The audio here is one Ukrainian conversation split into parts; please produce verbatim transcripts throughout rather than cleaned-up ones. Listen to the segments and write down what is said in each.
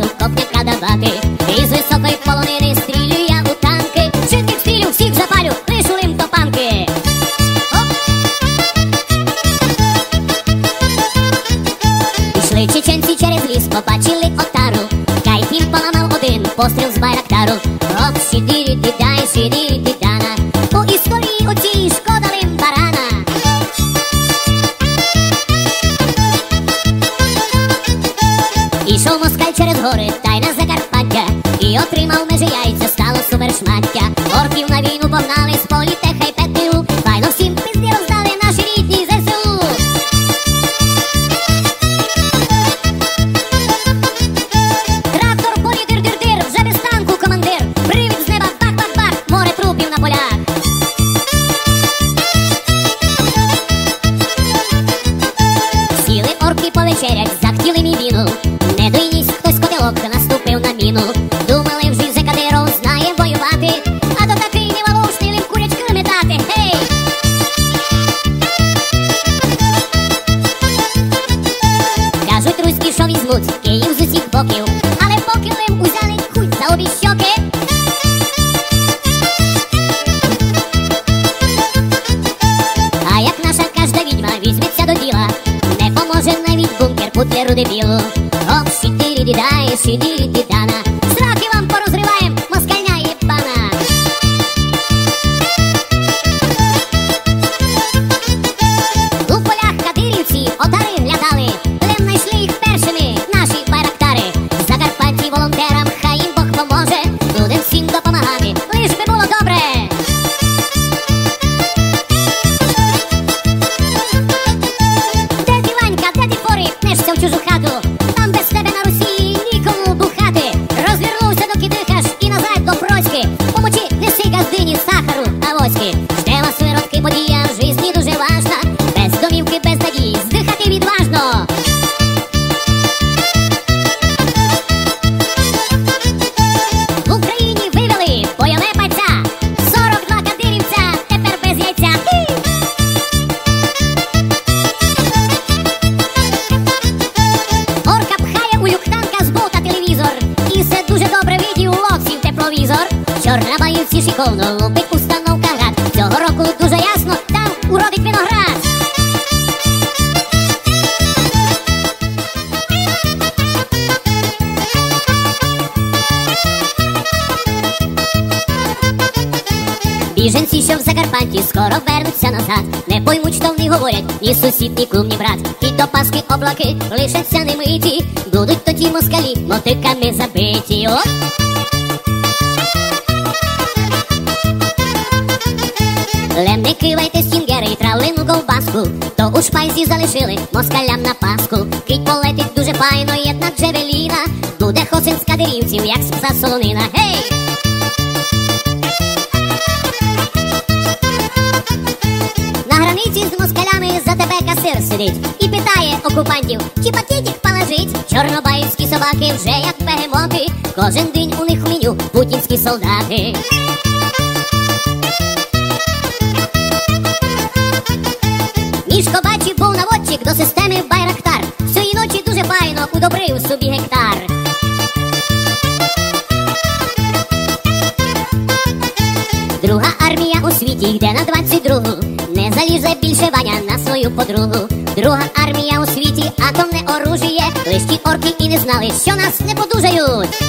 копняка давати. Із високої полонини стрілю я у танки. Швидких стрілю всіх запалю, лиш у лим топанки. Пішли чеченці через ліс, побачили отару. Кайфін поламав один постріл з байрактару. Оп, шидірі-ді-дай, шидірі-ді-дана. У історії оцій шкода лим барана. Ішов москаль через гори, та й на Закарпаття, і отримав межі яйця, стало супершмаття. Орків на війну погнали з політеха й ПТУ. Файно всім пизді роздали наші рідні ЗСУ. Трактор полі дир-дир-дир, вже без танку командир. Привід з неба бах-бах-бах, море трупів на полях. Сіли орки повечерять, захтіли мій віну. Не доїсь хтось котелок, наступив на міну. Думали вже за Кадиров знає воювати, а то такий неволушний лим курячки метати. Гей! Кажуть, руські, що візьмуть Київ з усіх боків, але поки лим узяли хуй за обі щоки. А як наша кожна відьма візьметься до діла, не поможе навіть бункер Путлеру дебілу. Оп, шидірі-ді-дай, шидірі-ді-дана. Сраки вам порозриваєм, москальня єбана. У полях кадирівці отари глядали. Лем найшли їх першими наші байрактари. Закарпатті волонтерам хай їм Бог поможе. Будем всім допомагати, лиш би було добре. Де ти, Ванька, де ти, Форик, пнешся в чужу хату? Там без тебе на Росії нікому бухати. Розвернувся до кидихаш і назад до Проськи. Помочи, неси газдині сахару та воськи. Жде вас виродки, подія в житті дуже важна. Без домівки, без надії, здихати відважно. В Україні вивели бойове пайця. сорок два кадирівця, тепер без яйця. Хі! Орка пхає у люктанка з бота телевізор. І все дуже добре видів локсів тепловізор. Чорна баївці шиковно лупить установка град. Цього року дуже ясно, там уродить виноград. Біженці, що в Закарпатті, скоро вернуться назад. Не поймуть, що вони говорять, ні сусід, ні кум, ні брат. І до Пасхи облаки лишаться немиті. Будуть тоді москалі мотиками забиті. От! Лем, не кивайте стінгери і травлену ковбаску. То у шпайзі залишили москалям на Пасху. Кить полетить дуже файно, єдна джевеліна. Буде хосин з кадирівців, як з пса солонина. Гей! На границі з москалями за тебе касир сидить і питає окупантів, чи пакетик положить. Чорнобаївські собаки вже як бегемоти. Кожен день у них в меню путінські солдати. Мішко бачив, був наводчик до системи Байрактар. Всої ночі дуже файно удобрив собі гектар. Друга армія у світі йде на двадцять другу. Не залізе більше Ваня на свою подругу. Друга армія у світі, атомне оружіє. Лиш ті орки і не знали, що нас не подужають.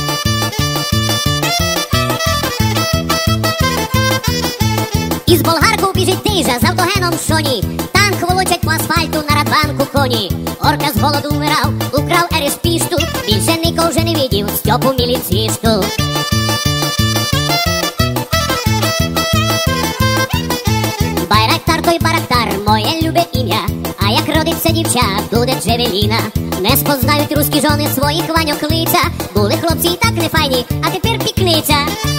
Із болгарку біжить тижа з автогеном в шоні. Танк волочать по асфальту на радванку коні. Орка з голоду вмирав, украв ереспішту. Більше нікого вже не видів Стьопу міліцішту. Байрактар той барактар, моє любе ім'я. А як родиться дівча, буде джевеліна. Не спознають руські жони своїх Ваньок лиця. Були хлопці і так нефайні, а тепер пікниця.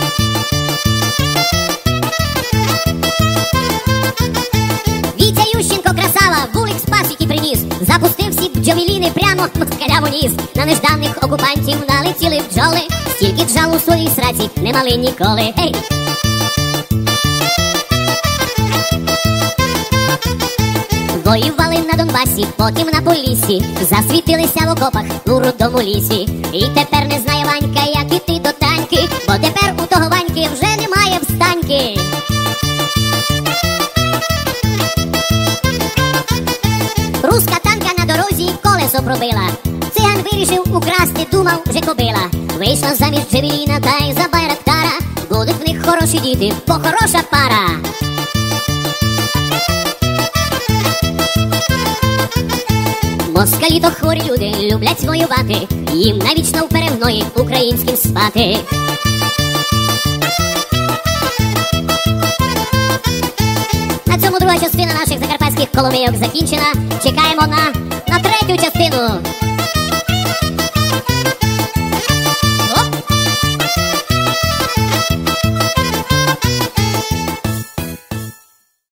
Вітя Ющенко красава, вулик з пасіки приніс. Запустив всі джавеліни прямо москалям у ніс. На нежданих окупантів налетіли бджоли. Стільки джалу у своїй сраці не мали ніколи. Гей! Воювали на Донбасі, потім на Поліссі, засвітилися в окопах у рудому лісі. І тепер не знає Ванька, як іти до таньки, бо тепер у того Ваньки вже немає встаньки. Руська танка на дорозі колесо пробила. Циган вирішив украсти, думав вже кобила. Вийшла заміж Джевеліна та й за Байрактара. Будуть в них хороші діти, бо хороша пара. Москалі то хворі люди, люблять воювати, їм навічно в перегної українським спати. На цьому друга частина наших закарпатських коломийок закінчена. Чекаємо на, на третю частину.